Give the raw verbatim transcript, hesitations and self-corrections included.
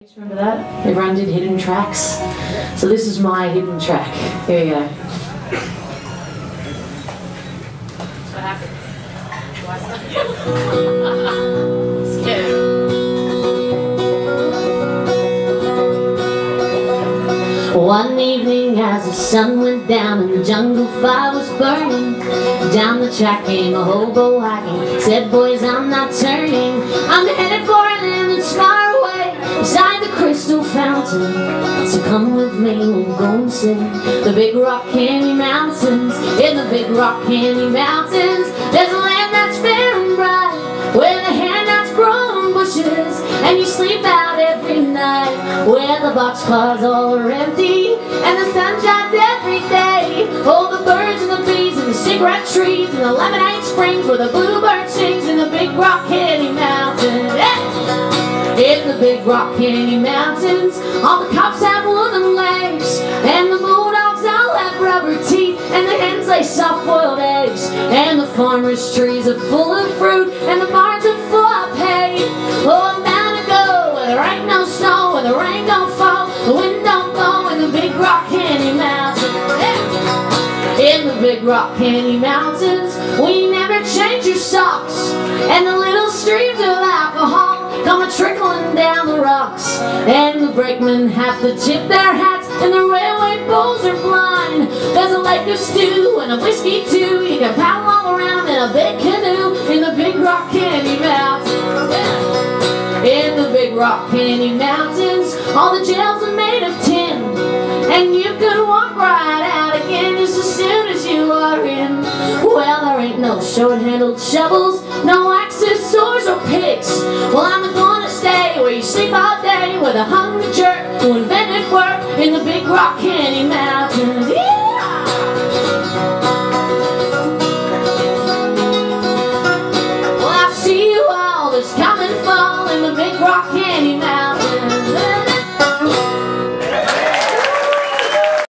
Remember that? Everyone did hidden tracks. So this is my hidden track. Here we go. What happened? Scared. One evening as the sun went down and the jungle fire was burning, down the track came a hobo wagon. Said, boys, I'm not turning. I'm headed for a land that's far away, beside the crystal fountain. So come with me, we'll go and see the big rock candy mountains. In the big rock candy mountains, there's a land that's fair and bright, where the hair-nuts grow in bushes and you sleep out every night, where the boxcars all are empty and the sun shines every day. Oh, the birds and the bees and the cigarette trees and the lemonade springs where the bluebird sings in the big rock candy mountains. Yeah. In the big rock candy mountains, all the cops have wooden legs and the bulldogs all have rubber teeth and the hens lay soft-boiled eggs and the farmers' trees are full of fruit and the barns are full of hay. Oh, a mountain ago where there ain't no snow, where the rain don't fall, the wind don't blow, in the big rock candy mountains. Yeah. In the big rock candy mountains, we never change your socks and the little streams of alcohol come a-trickling down the rocks, and the brakemen have to tip their hats, and the railway bulls are blind. There's a lake of stew and a whiskey too. You can paddle all around in a big canoe in the big rock candy mountains. In the big rock candy mountains, all the jails are made of tin, and you could walk right out again just as soon as you are in. Well, there ain't no short-handled shovels, no axes, swords, or picks. Well, I'm gonna stay where you sleep all day with a hungry jerk who invented work in the big rock candy mountains.